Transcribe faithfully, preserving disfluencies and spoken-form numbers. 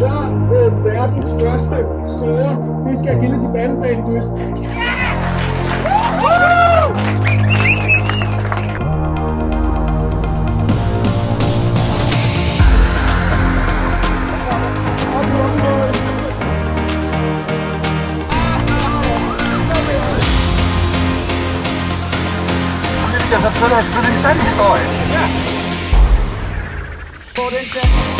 klar øh, verdens første store fiskeagility bandedanedyst. Mikä sä oot sanonut, että se oli sänni toi? Joo.